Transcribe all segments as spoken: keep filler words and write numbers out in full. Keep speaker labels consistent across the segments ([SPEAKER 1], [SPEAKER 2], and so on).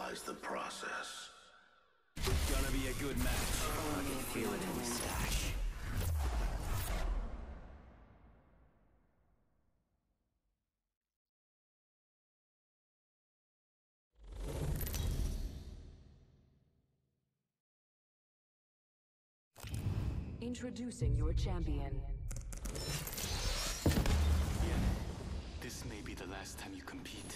[SPEAKER 1] stabilize the process.
[SPEAKER 2] It's gonna be a good match. I can feel it in the stash.
[SPEAKER 3] Introducing your champion.
[SPEAKER 2] Yeah. This may be the last time you compete.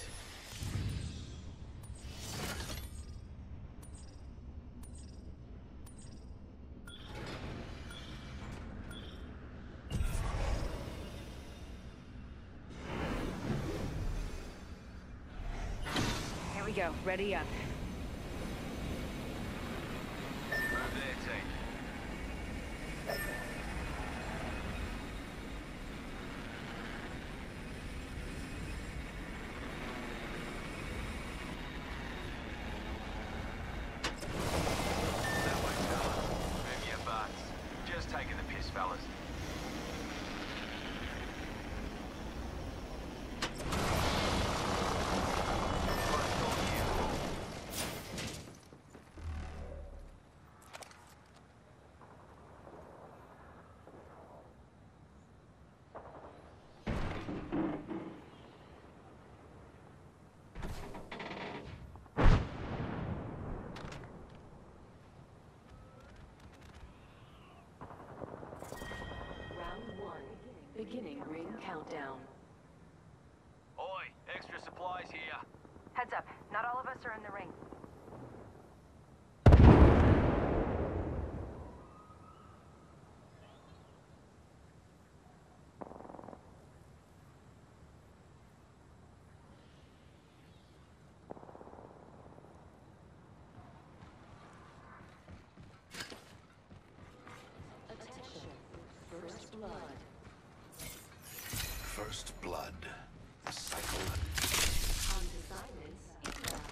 [SPEAKER 3] Here we go. Ready up.
[SPEAKER 4] Move there, team. That way, fella. Move your butts. Just taking the piss, fellas. Close door here.
[SPEAKER 3] Round one. Beginning ring countdown.
[SPEAKER 4] Oi, extra supplies here.
[SPEAKER 5] Heads up, not all of us are in the ring.
[SPEAKER 3] Attention. First blood.
[SPEAKER 1] First blood. A cycle.
[SPEAKER 3] Undecideds inbound.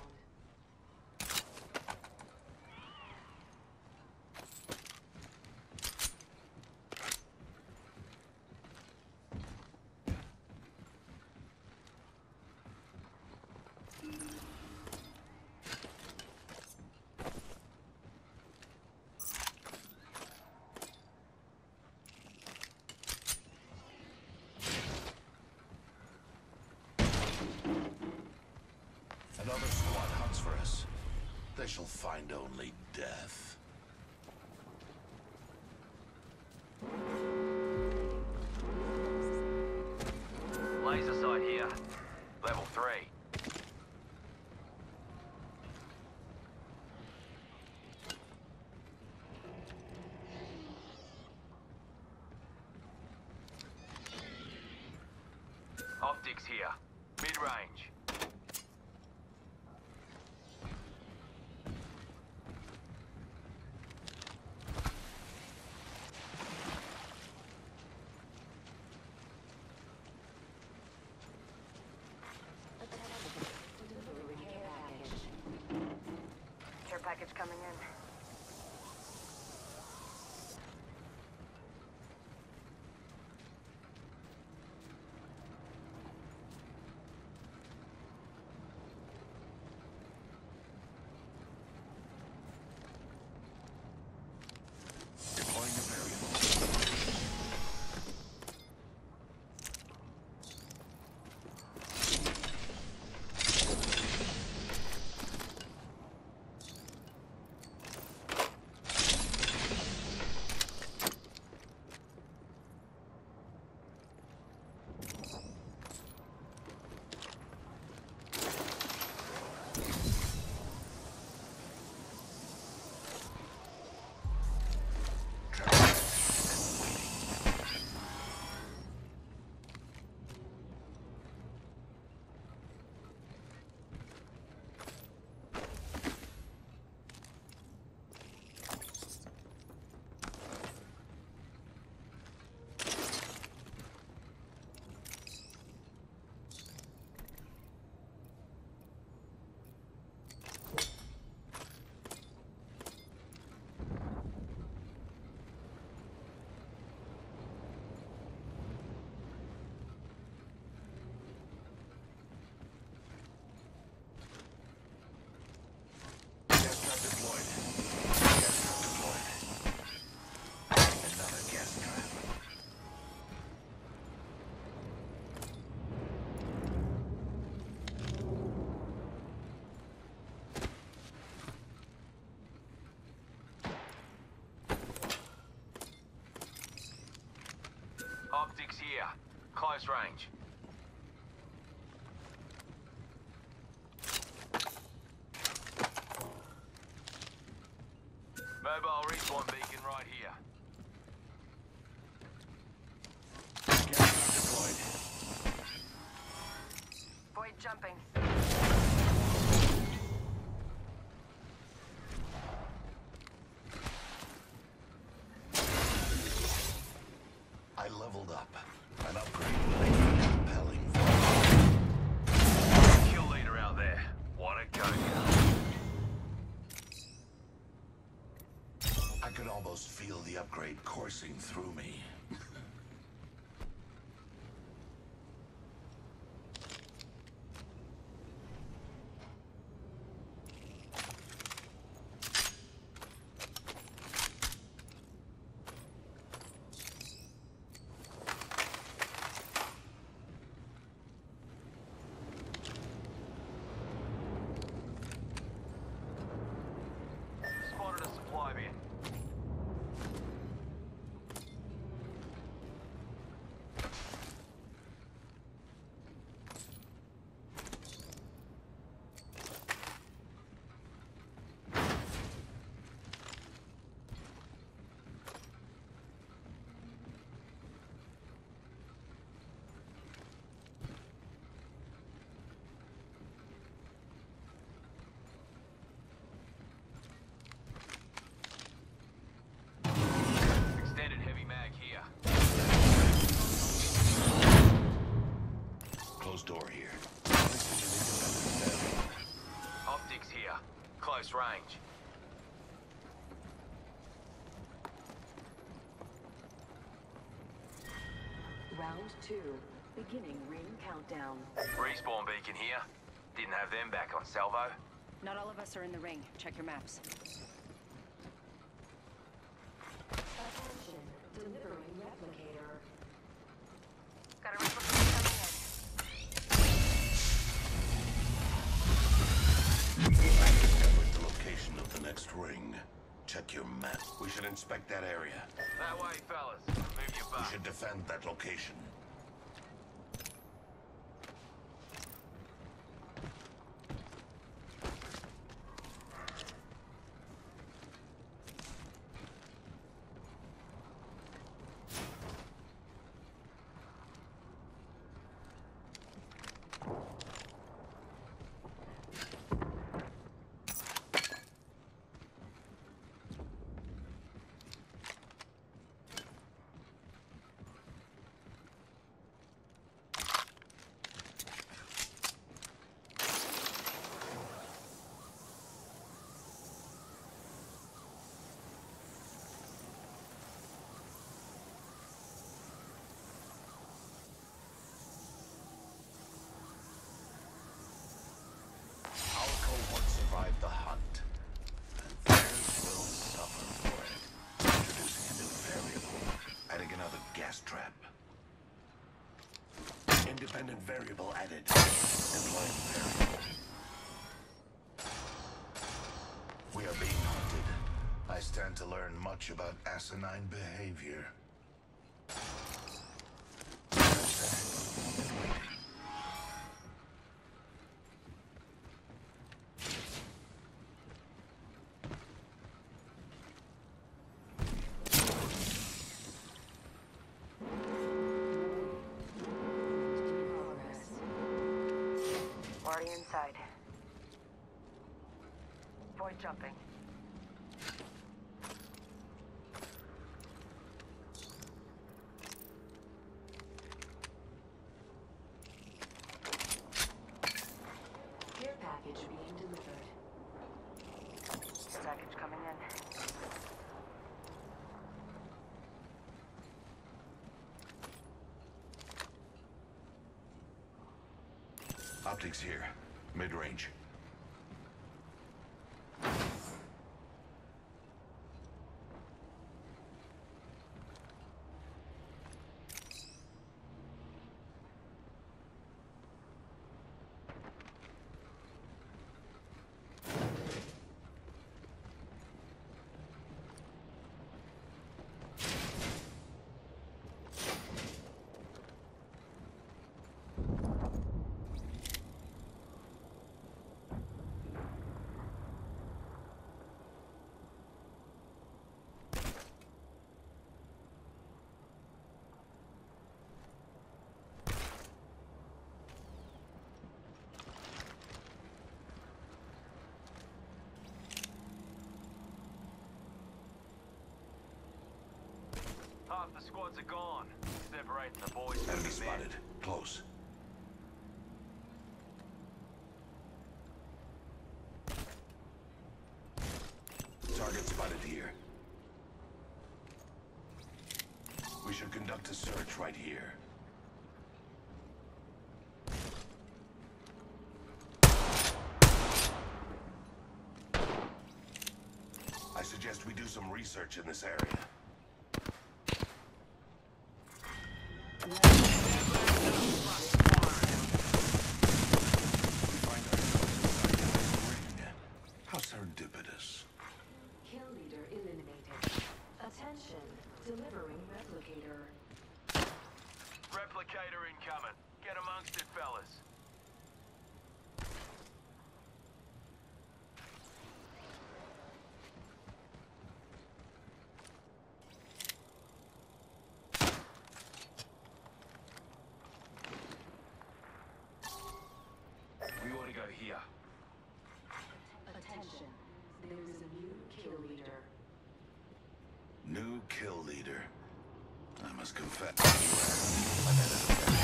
[SPEAKER 1] Another squad hunts for us. They shall find only death.
[SPEAKER 4] Laser sight here. Level three. Optics here. Mid-range.
[SPEAKER 3] Delivering care package.
[SPEAKER 5] Care package coming in.
[SPEAKER 1] Deploying a variable.
[SPEAKER 4] close range. Mobile respawn beacon right here.
[SPEAKER 1] Gas deployed.
[SPEAKER 5] Void jumping.
[SPEAKER 1] I leveled up. An upgrade will make me compelling for
[SPEAKER 4] Kill leader out there. What a go.
[SPEAKER 1] I could almost feel the upgrade coursing through me.
[SPEAKER 4] Spotted a supply bin. Extended heavy mag here.
[SPEAKER 1] Closed door here.
[SPEAKER 4] Optics here. Close range.
[SPEAKER 3] Round two. Beginning ring countdown.
[SPEAKER 4] Respawn beacon here. Didn't have them back on salvo.
[SPEAKER 6] Not all of us are in the ring. Check your maps.
[SPEAKER 3] Attention. Delivering replicator.
[SPEAKER 5] Got a replicator coming in.
[SPEAKER 1] I discovered the location of the next ring. Check your map. We should inspect that area.
[SPEAKER 4] That way, fellas. Move your
[SPEAKER 1] We
[SPEAKER 4] butt.
[SPEAKER 1] should defend that location. Our cohort survived the hunt, and theirs will suffer for it. Introducing a new variable, adding another gas trap. Independent variable added. Deploying variable. We are being hunted. I stand to learn much about asinine behavior.
[SPEAKER 5] Already inside. Void jumping.
[SPEAKER 3] Care package being delivered.
[SPEAKER 5] Package coming in.
[SPEAKER 1] Optics here. Mid-range.
[SPEAKER 4] other squads are gone. Separating the boys from
[SPEAKER 1] Enemy
[SPEAKER 4] the men.
[SPEAKER 1] spotted. Close. Target spotted here. We should conduct a search right here. I suggest we do some research in this area. We find ourselves inside a ring. How serendipitous.
[SPEAKER 3] Kill leader eliminated. Attention, delivering replicator.
[SPEAKER 4] Replicator incoming. Get amongst it, fellas. We want to go here.
[SPEAKER 3] Attention, there is a new kill leader.
[SPEAKER 1] New kill leader. I must confess. I've had a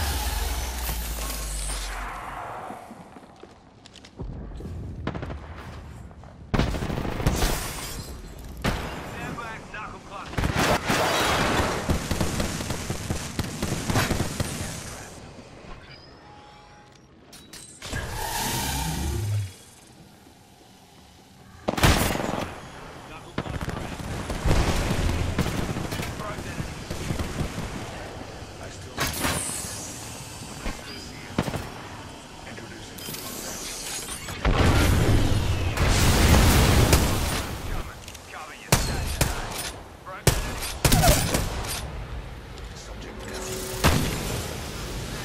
[SPEAKER 4] Stand back, knuckle cluster.
[SPEAKER 1] I still introducing
[SPEAKER 4] Cover your station. Broke that
[SPEAKER 1] subject down.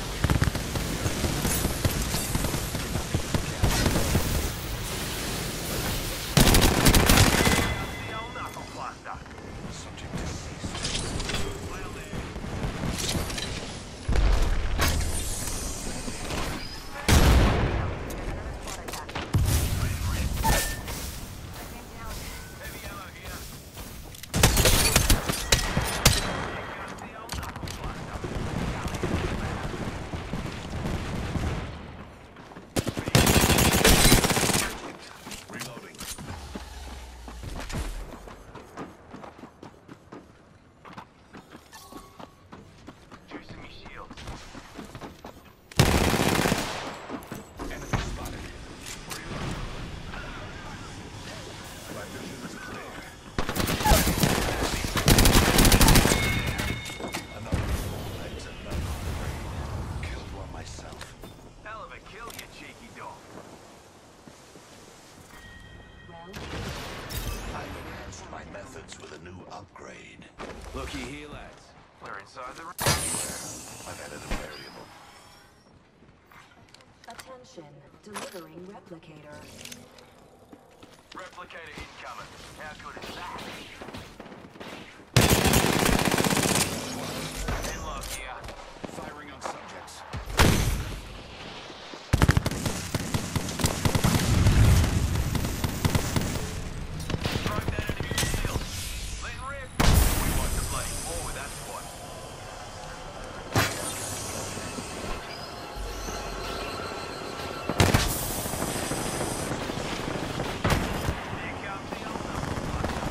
[SPEAKER 4] the old knuckle cluster.
[SPEAKER 1] Subject deceased.
[SPEAKER 4] Well, there. Heavy ammo here. The old knuckle cluster.
[SPEAKER 1] Reloading.
[SPEAKER 4] Juicing me shield.
[SPEAKER 1] Enemy spotted. My vision is clear. Another four legs and none hungry. Killed one myself.
[SPEAKER 4] Hell of a kill, you cheeky dog.
[SPEAKER 3] Round
[SPEAKER 1] I've enhanced my methods with a new upgrade.
[SPEAKER 2] Looky here, lads.
[SPEAKER 4] We're inside the room.
[SPEAKER 1] I've added a variable.
[SPEAKER 3] attention, delivering replicator.
[SPEAKER 4] Replicator incoming. How good is that? Inlock here.
[SPEAKER 1] Firing on subjects.
[SPEAKER 4] Broke that enemy shield. Let rip. We want the bloody war with that squad. Here comes the old knuckle cluster.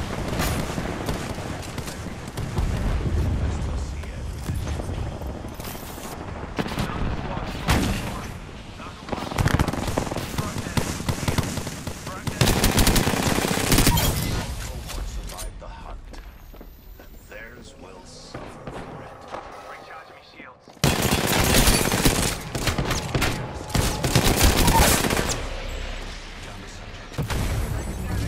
[SPEAKER 1] I still see evidence.
[SPEAKER 4] Another squad squad. Knuckle cluster. Broke that enemy shield. Broke that enemy
[SPEAKER 1] Cohort survived the hunt, and theirs will suffer for it.
[SPEAKER 4] Recharge me shields.
[SPEAKER 1] Down to subject.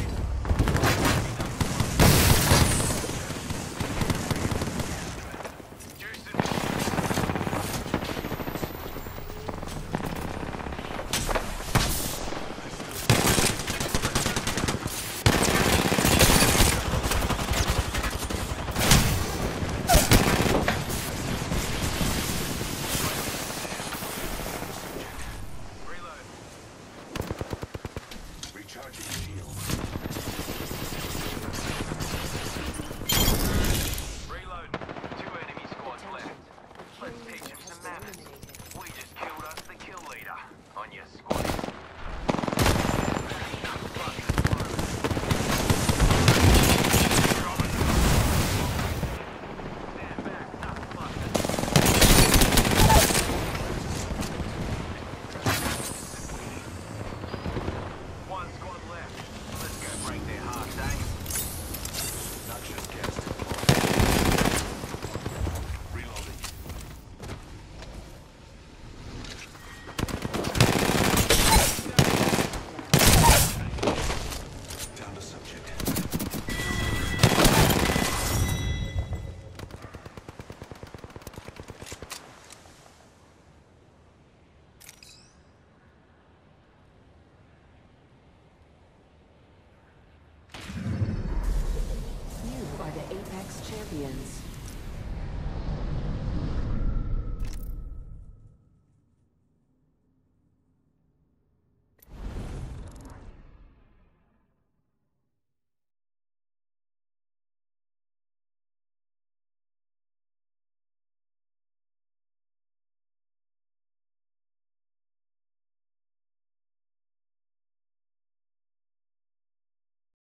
[SPEAKER 4] Juicing me. Reload.
[SPEAKER 1] Recharging shield.
[SPEAKER 4] Reload.
[SPEAKER 3] Apex Champions.